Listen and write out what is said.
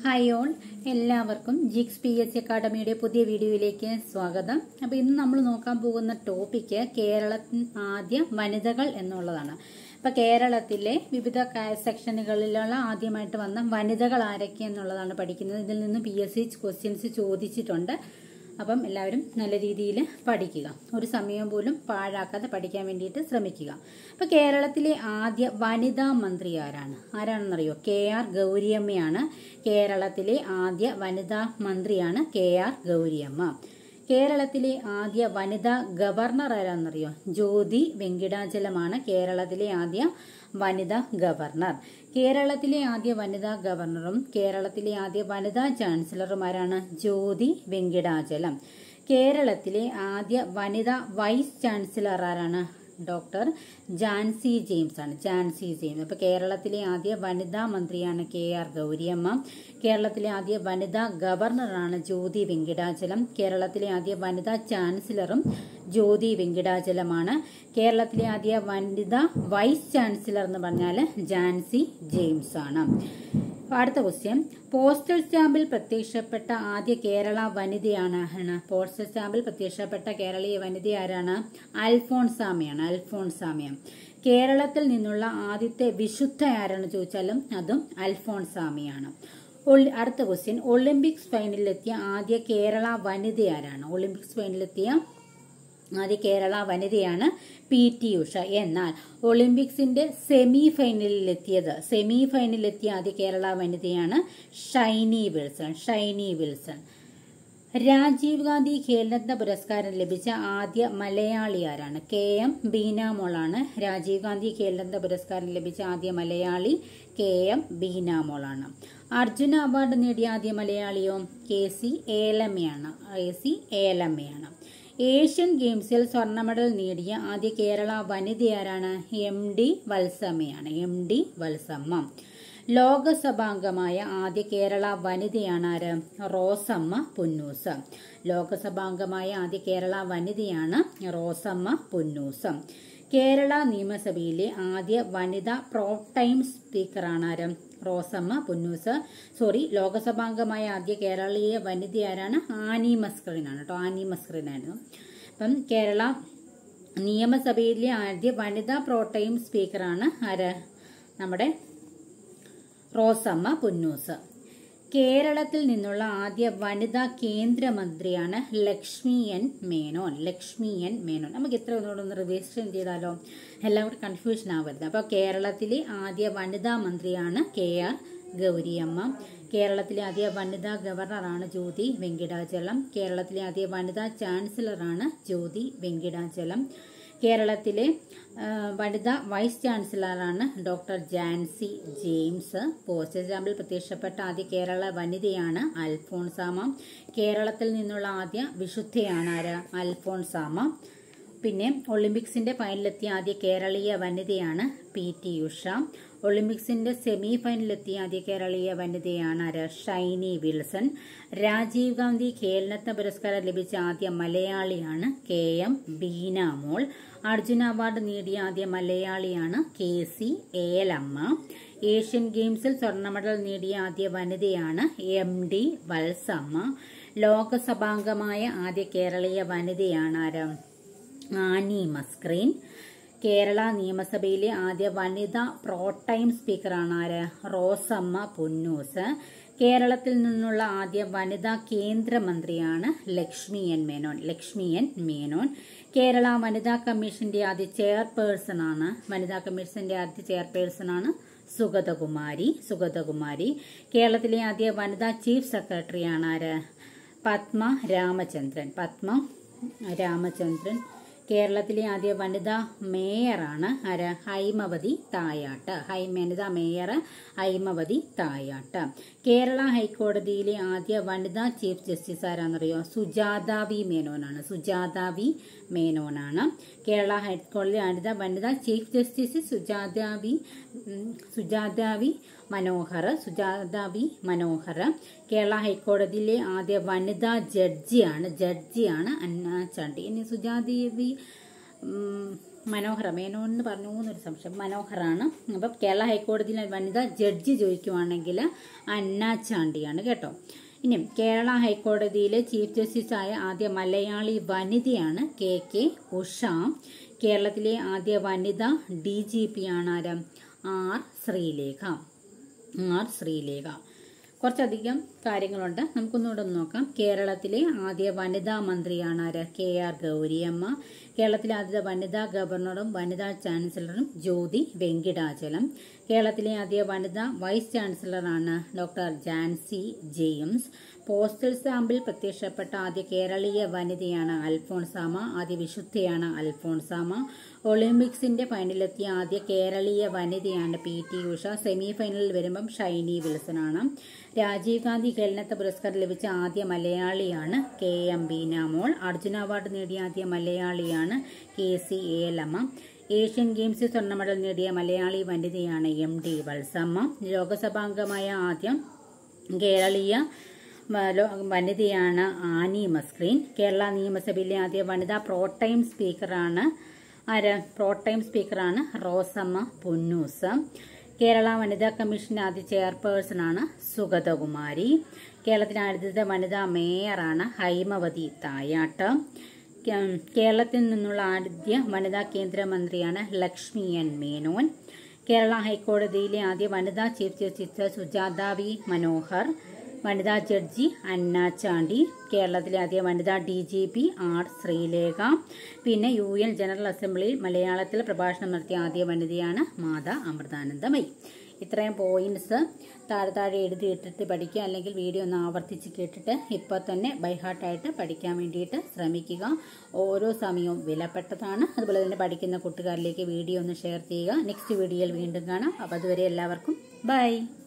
Hi all, എല്ലാവർക്കും ജിക്സ് PSC അക്കാഡമിയുടെ പുതിയ വീഡിയോയിലേക്ക് സ്വാഗതം. അപ്പോൾ ഇന്ന് നമ്മൾ നോക്കാൻ പോകുന്ന ടോപ്പിക്ക് കേരളത്തിൽ ആദ്യ വനിതകൾ എന്നുള്ളതാണ്. അപ്പോൾ കേരളത്തിലെ വിവിധ സെക്ഷനുകളിലുള്ള ആദ്യമായിട്ട് വന്ന വനിതകൾ ആരൊക്കെ എന്നുള്ളതാണ് പഠിക്കുന്നത്. ഇതിൽ നിന്ന് PSC ക്വസ്റ്റ്യൻസ് ചോദിച്ചിട്ടുണ്ട്. അപ്പം എല്ലാവരും നല്ല രീതിയിൽ പഠിക്കുക. ഒരു സമയം പോലും പാഴാക്കാതെ പഠിക്കാൻ വേണ്ടിയിട്ട് ശ്രമിക്കുക. അപ്പോൾ കേരളത്തിലെ ആദ്യ വനിതാ മന്ത്രി ആരാണെന്നറിയോ? KR ഗൗരിയമ്മയാണ്. കേരളത്തിലെ ആദ്യ വനിതാ മന്ത്രിയാണ് KR ഗൗരിയമ്മ. കേരളത്തിലെ ആദ്യ വനിതാ ഗവർണർ ആരാണെന്നറിയോ? ജ്യോതി വെങ്കിടാചലമാണ് കേരളത്തിലെ ആദ്യ വനിതാ ഗവർണർ. കേരളത്തിലെ ആദ്യ വനിതാ ഗവർണറും കേരളത്തിലെ ആദ്യ വനിതാ ചാൻസലറുമാരാണ് ജ്യോതി വെങ്കിടാചലം. കേരളത്തിലെ ആദ്യ വനിതാ വൈസ് ചാൻസലർ ആരാണ്? ഡോക്ടർ ജാൻസി ജെയിംസ് ആണ്. ജാൻസി ജെയിംസ്. അപ്പോൾ കേരളത്തിലെ ആദ്യ വനിതാ മന്ത്രിയാണ് KR ഗൗരിയമ്മ. കേരളത്തിലെ ആദ്യ വനിതാ ഗവർണറാണ് ജ്യോതി വെങ്കിടാചലം. കേരളത്തിലെ ആദ്യ വനിതാ ചാൻസലറും ജ്യോതി വെങ്കിടാചലമാണ്. കേരളത്തിലെ ആദ്യ വനിതാ വൈസ് ചാൻസലർ എന്ന് പറഞ്ഞാൽ ജാൻസി ജെയിംസ് ആണ്. അടുത്ത ക്വസ്റ്റ്യൻ, പോസ്റ്റൽ സ്റ്റാമ്പിൽ പ്രത്യക്ഷപ്പെട്ട ആദ്യ കേരള വനിതയാണ്. പോസ്റ്റൽ സ്റ്റാമ്പിൽ പ്രത്യക്ഷപ്പെട്ട കേരളീയ വനിത ആരാണ്? അൽഫോൺസാമയാണ്. അൽഫോൺസാമ. കേരളത്തിൽ നിന്നുള്ള ആദ്യത്തെ വിശുദ്ധ ആരാണ് ചോദിച്ചാലും അതും അൽഫോൺസാമയാണ്. അടുത്ത ക്വസ്റ്റ്യൻ, ഒളിമ്പിക്സ് ഫൈനലിലെത്തിയ ആദ്യ കേരള വനിത ആരാണ്? ഒളിമ്പിക്സ് ഫൈനലിലെത്തിയ ആദ്യ കേരള വനിതയാണ് PT ഉഷ. എന്നാൽ ഒളിമ്പിക്സിന്റെ സെമി ഫൈനലിലെത്തിയ ആദ്യ കേരള വനിതയാണ് ഷൈനി വിൽസൺ. രാജീവ് ഗാന്ധി ഖേൽരത്ന പുരസ്കാരം ലഭിച്ച ആദ്യ മലയാളി ആരാണ്? KM ബീനാമോളാണ്. രാജീവ് ഗാന്ധി ഖേൽരത്ന പുരസ്കാരം ലഭിച്ച ആദ്യ മലയാളി KM ബീനാമോളാണ്. അർജുന അവാർഡ് നേടിയ ആദ്യ മലയാളിയോ? KC ഏലമ്മയാണ്. ഏഷ്യൻ ഗെയിംസിൽ സ്വർണ്ണ മെഡൽ നേടിയ ആദ്യ കേരള വനിത ആരാണ്? MD വത്സമ്മ. ലോകസഭാംഗമായ ആദ്യ കേരള വനിതയാണ് ആര്? റോസമ്മ പുന്നൂസ്. ലോകസഭാംഗമായ ആദ്യ കേരള വനിതയാണ് റോസമ്മ പുന്നൂസ്. കേരള നിയമസഭയിലെ ആദ്യ വനിതാ പ്രോ ടൈം സ്പീക്കറാണ് ആര്? റോസമ്മ പുന്നൂസ്. ലോകസഭാംഗമായ ആദ്യ കേരളീയ വനിത ആരാണ്? ആനി മസ്കറിനായിരുന്നു. അപ്പം കേരള നിയമസഭയിലെ ആദ്യ വനിതാ പ്രോ ടൈം സ്പീക്കറാണ് ആര്? നമ്മുടെ റോസമ്മ പുന്നൂസ്. കേരളത്തിൽ നിന്നുള്ള ആദ്യ വനിതാ കേന്ദ്രമന്ത്രിയാണ് ലക്ഷ്മി എൻ മേനോൻ. നമുക്ക് ഇത്ര ഒന്നുകൂടെ റിവിഷൻ ചെയ്താലോ? എല്ലാവരും കൺഫ്യൂഷൻ ആവരുത്. അപ്പോൾ കേരളത്തിലെ ആദ്യ വനിതാ മന്ത്രിയാണ് KR ഗൗരിയമ്മ. കേരളത്തിലെ ആദ്യ വനിതാ ഗവർണറാണ് ജ്യോതി വെങ്കിടാചലം. കേരളത്തിലെ ആദ്യ വനിതാ ചാൻസലറാണ് ജ്യോതി വെങ്കിടാചലം. കേരളത്തിലെ വനിതാ വൈസ് ചാൻസലറാണ് ഡോക്ടർ ജാൻസി ജെയിംസ്. പോസ്റ്റൽ സ്റ്റാമ്പിൽ പ്രത്യക്ഷപ്പെട്ട ആദ്യ കേരള വനിതയാണ് അൽഫോൺസാമ. കേരളത്തിൽ നിന്നുള്ള ആദ്യ വിശുദ്ധയാണ് ആര്? അൽഫോൺസാമ. പിന്നെ ഒളിമ്പിക്സിന്റെ ഫൈനലിലെത്തിയ ആദ്യ കേരളീയ വനിതയാണ് PT ഉഷ. ഒളിമ്പിക്സിന്റെ സെമി ഫൈനലിലെത്തിയ ആദ്യ കേരളീയ വനിതയാണ് ആര്? ഷൈനി വിൽസൺ. രാജീവ് ഗാന്ധി ഖേൽരത്ന പുരസ്കാരം ലഭിച്ച ആദ്യ മലയാളിയാണ് KM ബീനാമോൾ. അർജുന അവാർഡ് നേടിയ ആദ്യ മലയാളിയാണ് KC ഏലമ്മ. ഏഷ്യൻ ഗെയിംസിൽ സ്വർണ്ണ മെഡൽ നേടിയ ആദ്യ വനിതയാണ് MD വത്സമ്മ. ലോകസഭാംഗമായ ആദ്യ കേരളീയ വനിതയാണ് ആര്? ആനി മസ്കറിൻ. കേരള നിയമസഭയിലെ ആദ്യ വനിതാ പ്രോടൈം സ്പീക്കറാണ് ആര്? റോസമ്മ പുന്നൂസ്. കേരളത്തിൽ നിന്നുള്ള ആദ്യ വനിതാ കേന്ദ്രമന്ത്രിയാണ് ലക്ഷ്മി എൻ മേനോൻ. കേരള വനിതാ കമ്മീഷന്റെ ആദ്യ ചെയർപേഴ്സണാണ് സുഗതകുമാരി. കേരളത്തിലെ ആദ്യ വനിതാ ചീഫ് സെക്രട്ടറിയാണ് ആര്? പത്മ രാമചന്ദ്രൻ. കേരളത്തിലെ ആദ്യ വനിതാ മേയറാണ് ആര്? വനിതാ മേയർ ഹൈമവതി തായാട്ട്. കേരള ഹൈക്കോടതിയിലെ ആദ്യ വനിതാ ചീഫ് ജസ്റ്റിസ് ആരാന്നറിയോ? സുജാത വി മേനോനാണ്. കേരള ഹൈക്കോടതിയിലെ ആദ്യ വനിതാ chief justice Sujatha V Manohar. Kerala ഹൈക്കോടതിയിലെ ആദ്യ വനിതാ ജഡ്ജിയാണ് അന്ന ചാണ്ടി. ഇനി സുജാത വി മനോഹര മേനോൻ എന്ന് പറഞ്ഞു എന്നൊരു സംശയം. മനോഹറാണ്. അപ്പം കേരള ഹൈക്കോടതിയിലെ വനിത ജഡ്ജി ചോദിക്കുവാണെങ്കിൽ അന്ന ചാണ്ടിയാണ് കേട്ടോ. ഇനി കേരള ഹൈക്കോടതിയിലെ ചീഫ് ജസ്റ്റിസ് ആയ ആദ്യ മലയാളി വനിതയാണ് KK ഉഷ. കേരളത്തിലെ ആദ്യ വനിത DGP ആണ് ആര്? R ശ്രീലേഖ. കുറച്ചധികം കാര്യങ്ങളുണ്ട്, നമുക്കൊന്നുകൂടെ നോക്കാം. കേരളത്തിലെ ആദ്യ വനിതാ മന്ത്രിയാണ് ആര്? KR ഗൗരിയമ്മ. കേരളത്തിലെ ആദ്യ വനിതാ ഗവർണറും വനിതാ ചാൻസലറും ജ്യോതി വെങ്കിടാചലം. കേരളത്തിലെ ആദ്യ വനിതാ വൈസ് ചാൻസലറാണ് ഡോക്ടർ ജാൻസി ജെയിംസ്. പോസ്റ്റൽ സ്റ്റാമ്പിൽ പ്രത്യക്ഷപ്പെട്ട ആദ്യ കേരളീയ വനിതയാണ് അൽഫോൺസാമ. ആദ്യ വിശുദ്ധയാണ് അൽഫോൺസാമ. ഒളിമ്പിക്സിന്റെ ഫൈനലിലെത്തിയ ആദ്യ കേരളീയ വനിതയാണ് PT ഉഷ. സെമി ഫൈനലിൽ വരുമ്പം ഷൈനി വിൽസൺ ആണ്. രാജീവ് ഗാന്ധി ഖേൽരത്ന പുരസ്കാരം ലഭിച്ച ആദ്യ മലയാളിയാണ് KM ബീനാമോൾ. അർജുന അവാർഡ് നേടിയ ആദ്യ മലയാളിയാണ് KC ഏലമ്മ. ഏഷ്യൻ ഗെയിംസിൽ സ്വർണ്ണ മെഡൽ നേടിയ മലയാളി വനിതയാണ് MD വത്സമ്മ. ലോകസഭാംഗമായ ആദ്യ കേരളീയ വനിതയാണ് ആനി മസ്ക്രീൻ. കേരള നിയമസഭയിലെ ആദ്യ വനിതാ പ്രോടൈം സ്പീക്കറാണ് റോസമ്മ പുന്നൂസ്. കേരള വനിതാ കമ്മീഷന്റെ ആദ്യ ചെയർപേഴ്സണാണ് സുഗതകുമാരി. കേരളത്തിലെ ആദ്യത്തെ വനിതാ മേയറാണ് ഹൈമവതി തായാട്ട്. കേരളത്തിൽ നിന്നുള്ള ആദ്യ വനിതാ കേന്ദ്രമന്ത്രിയാണ് ലക്ഷ്മി N മേനോൻ. കേരള ഹൈക്കോടതിയിലെ ആദ്യ വനിതാ chief justice Sujatha V Manohar. വനിതാ ജഡ്ജി അന്ന ചാണ്ടി. കേരളത്തിലെ ആദ്യ വനിതാ DGP R ശ്രീലേഖ. പിന്നെ UN ജനറൽ അസംബ്ലിയിൽ മലയാളത്തിൽ പ്രഭാഷണം നടത്തിയ ആദ്യ വനിതയാണ് മാതാ അമൃതാനന്ദമയി. ഇത്രയും പോയിന്റ്സ് താഴെ എഴുതിയിട്ടിട്ട് പഠിക്കുക, അല്ലെങ്കിൽ വീഡിയോ ഒന്ന് ആവർത്തിച്ച് കേട്ടിട്ട് ഇപ്പോൾ തന്നെ ബൈഹാർട്ടായിട്ട് പഠിക്കാൻ വേണ്ടിയിട്ട് ശ്രമിക്കുക. ഓരോ സമയവും വിലപ്പെട്ടതാണ്. അതുപോലെ തന്നെ പഠിക്കുന്ന കൂട്ടുകാരിലേക്ക് വീഡിയോ ഒന്ന് ഷെയർ ചെയ്യുക. നെക്സ്റ്റ് വീഡിയോയിൽ വീണ്ടും കാണാം. അപ്പോൾ അതുവരെ എല്ലാവർക്കും ബൈ.